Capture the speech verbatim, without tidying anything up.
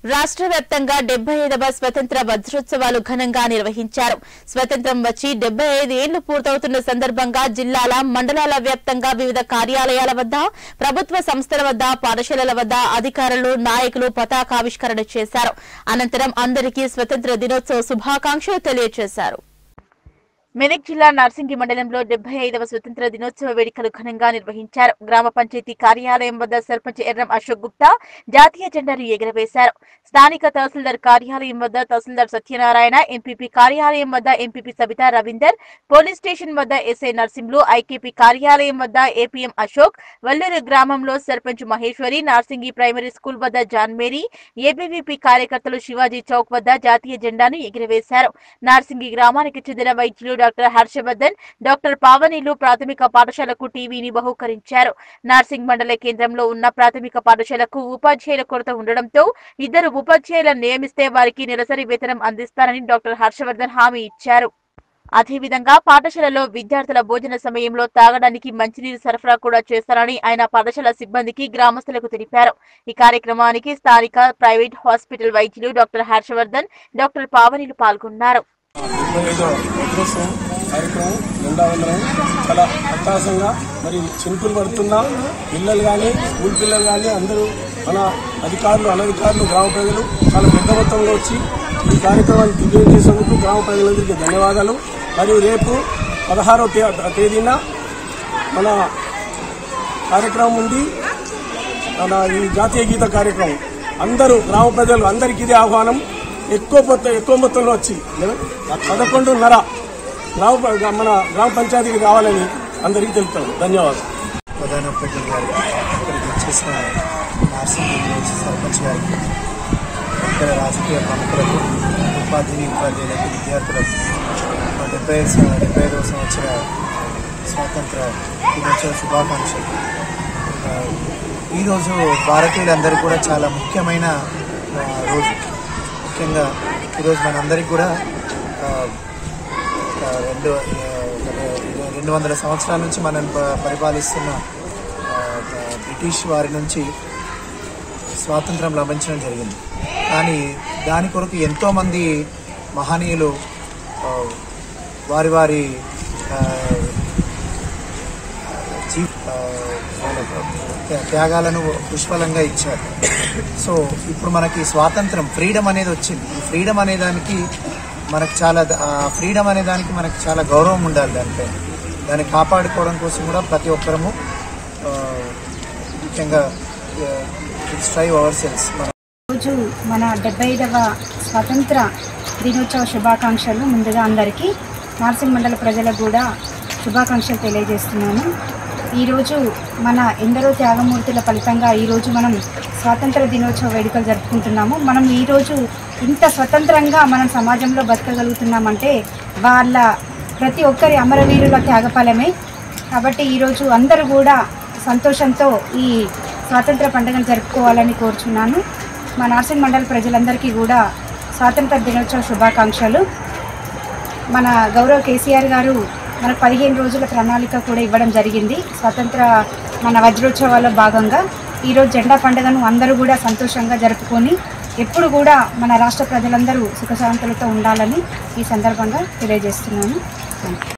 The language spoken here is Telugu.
రాష్ట్ర వ్యాప్తంగా డెబ్బై ఐదవ స్వతంత్ర వజ్రోత్సవాలు ఘనంగా నిర్వహించారు. స్వతంత్రం వచ్చి డెబ్బై ఐదు ఏళ్లు పూర్తవుతున్న సందర్భంగా జిల్లాల, మండలాల వ్యాప్తంగా వివిధ కార్యాలయాల వద్ద, ప్రభుత్వ సంస్థల వద్ద, పాఠశాలల వద్ద అధికారులు, నాయకులు పతాకావిష్కరణ చేశారు. అనంతరం అందరికీ స్వతంత్ర దినోత్సవ శుభాకాంక్షలు తెలియజేశారు. మెదక్ జిల్లా నార్సింగి మండలంలో డెబ్బై ఐదవ స్వతంత్ర దినోత్సవ వేడుకలు ఘనంగా నిర్వహించారు. గ్రామ పంచాయతీ కార్యాలయం వద్ద సర్పంచ్ ఎర్రం అశోక్ గుప్తా జాతీయ జెండాను ఎగురవేశారు. స్థానిక తహసీల్దార్ కార్యాలయం వద్ద తహసీల్దార్ సత్యనారాయణ, ఎంపీపీ కార్యాలయం వద్ద MPP Sabitha Ravinder, police station వద్ద ఎస్ఐ నర్సింహులు, ఐకేపీ కార్యాలయం వద్ద ఏపీఎం అశోక్, వల్లూరు గ్రామంలో సర్పంచ్ మహేశ్వరి, నార్సింగి ప్రైమరీ స్కూల్ వద్ద జాన్ మేరీ, ఏబీవీపీ కార్యకర్తలు శివాజీ చౌక్ వద్ద జాతీయ జెండాను ఎగురవేశారు. నార్సింగి గ్రామానికి చెందిన వైద్యులు డాక్టర్ హర్షవర్ధన్, డాక్టర్ పావనీలు ప్రాథమిక పాఠశాలకు టీవీని బహూకరించారు. నార్సింగ్ మండల కేంద్రంలో ఉన్న ప్రాథమిక పాఠశాలకు ఉపాధ్యాయుల కొరత ఉండడంతో ఇద్దరు ఉపాధ్యాయులను నియమిస్తే వారికి నెలసరి వేతనం అందిస్తారని డాక్టర్ హర్షవర్ధన్ హామీ ఇచ్చారు. అదేవిధంగా పాఠశాలలో విద్యార్థుల భోజన సమయంలో తాగడానికి మంచినీరు సరఫరా కూడా చేస్తారని ఆయన పాఠశాల సిబ్బందికి, గ్రామస్తులకు తెలిపారు. ఈ కార్యక్రమానికి స్థానిక ప్రైవేట్ హాస్పిటల్ వైద్యులు డాక్టర్ హర్షవర్ధన్, డాక్టర్ పావనీలు పాల్గొన్నారు. కార్యక్రమం జెండా వందనం చాలా అట్టహాసంగా మరి చినుకులు పడుతున్న పిల్లలు కానీ, స్కూల్ పిల్లలు కానీ అందరూ మన అధికారులు, అనధికారులు, గ్రామ ప్రజలు చాలా పెద్ద మొత్తంలో వచ్చి ఈ కార్యక్రమాన్ని దిగ్విజయం చేసేందుకు గ్రామ ప్రజలందరికీ ధన్యవాదాలు. మరియు రేపు పదహారవ తేదీన మన కార్యక్రమం ఉంది, మన ఈ జాతీయ గీత కార్యక్రమం. అందరూ గ్రామ ప్రజలు అందరికీ ఇదే ఆహ్వానం. ఎక్కువ మొత్తం ఎక్కువ మొత్తంలో వచ్చి పదకొండున్నర గ్రామ మన గ్రామ పంచాయతీకి రావాలని అందరికీ తెలుపుతాను. ధన్యవాదాలు. ప్రధాన ఉపాధ్యాయులు గారికి, ఇక్కడికి వచ్చేసిన నార్సింగి సర్పంచ్ గారికి, ఇతర రాజకీయ ప్రముఖులకు, ఉపాధ్యాయుని ఉపాధ్యాయులకు, విద్యార్థులకు డెబ్బై డెబ్బై ఐదవ సంవత్సర స్వాతంత్ర దినోత్సవ శుభాకాంక్షలు. ఈరోజు భారతీయులందరికీ కూడా చాలా ముఖ్యమైన రోజు. ముఖ్యంగా ఈరోజు మనందరికీ కూడా రెండు రెండు వందల సంవత్సరాల నుంచి మనం పరిపాలిస్తున్న బ్రిటిష్ వారి నుంచి స్వాతంత్రం లభించడం జరిగింది. కానీ దాని కొరకు ఎంతోమంది మహనీయులు వారి వారి త్యాగాలను పుష్పలంగా ఇచ్చారు. సో ఇప్పుడు మనకి స్వాతంత్రం, ఫ్రీడమ్ అనేది వచ్చింది. ఈ ఫ్రీడమ్ అనే దానికి మనకు చాలా ఫ్రీడమ్ అనే దానికి మనకు చాలా గౌరవం ఉండాలి. దానిపై దాన్ని కాపాడుకోవడం కోసం కూడా ప్రతి ఒక్కరము ముఖ్యంగా స్ట్రైవ్ అవర్ సెల్స్. రోజు మన డెబ్బై ఐదవ స్వాతంత్ర దినోత్సవ శుభాకాంక్షలు. ముందుగా అందరికీ నార్సింగ్ మండల ప్రజలకు కూడా శుభాకాంక్షలు తెలియజేస్తున్నాను. ఈరోజు మన ఎందరో త్యాగమూర్తుల ఫలితంగా ఈరోజు మనం స్వాతంత్ర దినోత్సవ వేడుకలు జరుపుకుంటున్నాము. మనం ఈరోజు ఇంత స్వతంత్రంగా మనం సమాజంలో బతకగలుగుతున్నామంటే వాళ్ళ ప్రతి ఒక్కరి అమరవీరుల త్యాగఫలమే. కాబట్టి ఈరోజు అందరూ కూడా సంతోషంతో ఈ స్వాతంత్ర పండుగను జరుపుకోవాలని కోరుచున్నాను. మా నార్సింగ్ మండల ప్రజలందరికీ కూడా స్వాతంత్ర దినోత్సవ శుభాకాంక్షలు. మన గౌరవ కేసీఆర్ గారు మనకు పదిహేను రోజుల ప్రణాళిక కూడా ఇవ్వడం జరిగింది. స్వతంత్ర మన వజ్రోత్సవాల్లో భాగంగా ఈరోజు జెండా పండుగను అందరూ కూడా సంతోషంగా జరుపుకొని ఎప్పుడు కూడా మన రాష్ట్ర ప్రజలందరూ సుఖశాంతులతో ఉండాలని ఈ సందర్భంగా తెలియజేస్తున్నాను.